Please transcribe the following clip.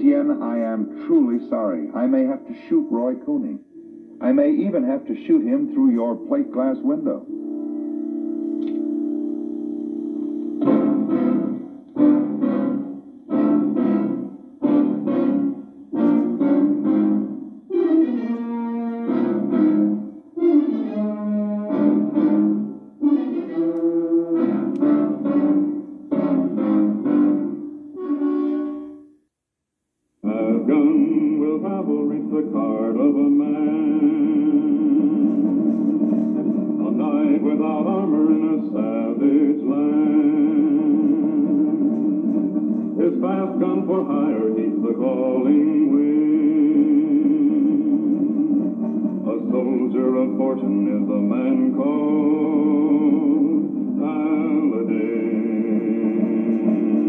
Etienne, I am truly sorry. I may have to shoot Roy Cooney. I may even have to shoot him through your plate glass window. Gun will travel, reach the card of a man. A knight without armor in a savage land. His fast gun for hire heeds the calling wind. A soldier of fortune is the man called Paladin.